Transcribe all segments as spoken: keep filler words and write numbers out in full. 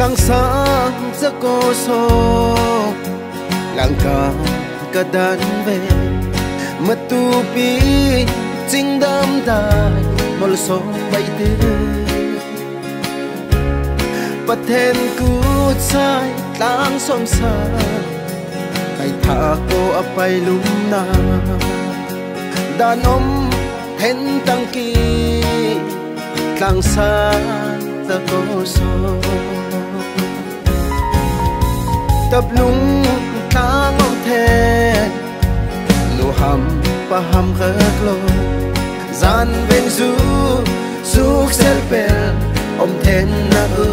tlang sang za ko so lang ka ka dan ve matu pi ching dam dai mol so bai te pathen ku sai tlang som sa kai tha ko apai lum na danom hen tang ki tlang sang za ko so tập lung tang om the lu ham pa ham khak lo zan ven zu suk sel pel om then na ư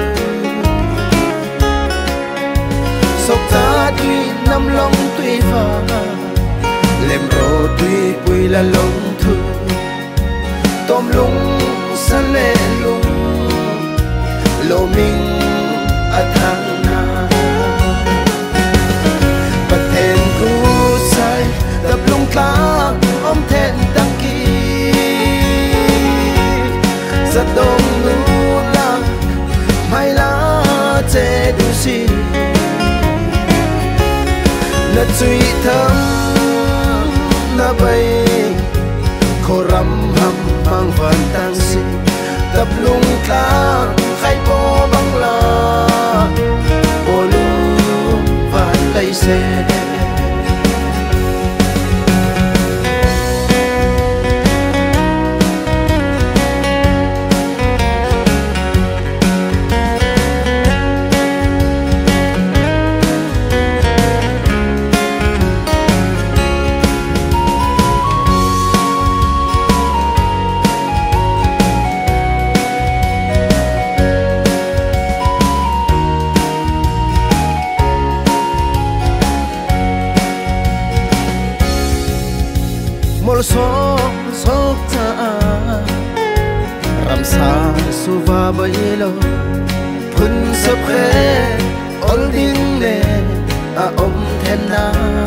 sốc ta tuy năm long tuy pha lem ro tuy quy là long thu tom lung san le lung lo minh a thang na bật thèn cu sai tập lung tlang om thẹn đăng ký giật đông nu la mai lá che du si na chui thơm na bay khô rắm hầm mang vần tang si tập lung tlang khai po băng la po lu van lay xe mol so sok ta ram sa su va bai lo phun sap khe ol ding le a om then na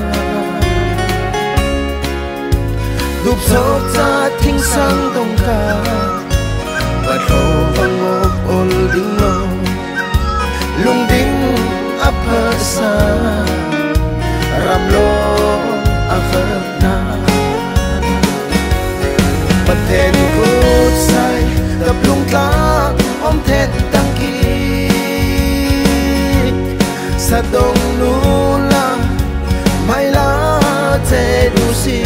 dup sok ta thing sang dong ka và tho vang ngok ol ding lo lung ding ap ha sa ram lo a khap na bật thèn phút sai tập lung tlang om thẹn đăng ký sa đông nu la mai lá che du si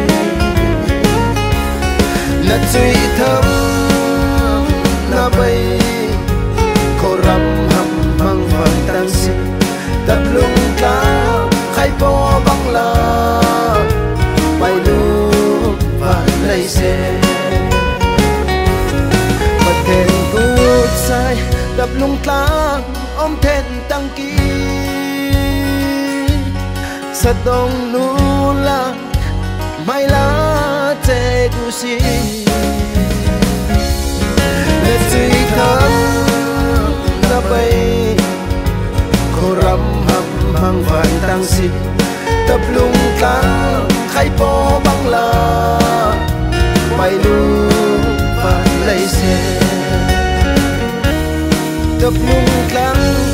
na chui thơm na bay khô rắm hầm mang vần tang si tập lung tlang khai po băng la bay lu và lay xe bật thèn phút sai tập lung tlang om thẹn đăng ký sa đông nu la mai lá che du si le chui thơm na bay khô rắm hầm mang vần tang si tập lung tlang khai po băng la bay lu và lay xe tập lung tlang